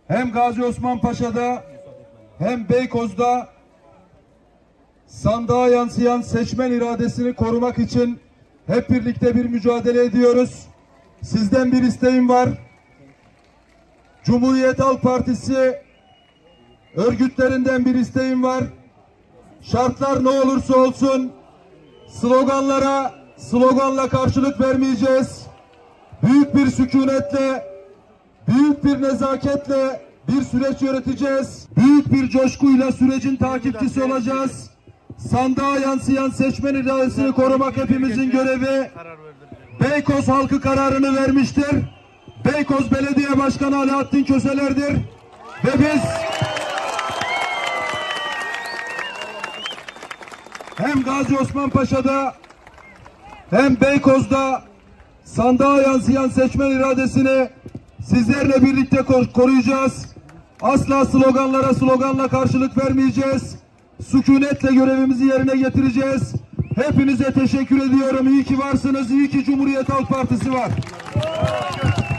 hem Gazi Osman Paşa'da hem Beykoz'da sandığa yansıyan seçmen iradesini korumak için hep birlikte bir mücadele ediyoruz. Sizden bir isteğim var. Cumhuriyet Halk Partisi örgütlerinden bir isteğim var. Şartlar ne olursa olsun sloganla karşılık vermeyeceğiz. Büyük bir sükunetle, büyük bir nezaketle bir süreç yöneteceğiz. Büyük bir coşkuyla sürecin takipçisi olacağız. Sandığa yansıyan seçmen iradesini korumak hepimizin görevi. Beykoz halkı kararını vermiştir. Beykoz Belediye Başkanı Alaaddin Köseler'dir. Ve biz hem Gazi Osman Paşa'da hem Beykoz'da sandığa yansıyan seçmen iradesini sizlerle birlikte koruyacağız. Asla sloganla karşılık vermeyeceğiz. Sükunetle görevimizi yerine getireceğiz. Hepinize teşekkür ediyorum. İyi ki varsınız. İyi ki Cumhuriyet Halk Partisi var.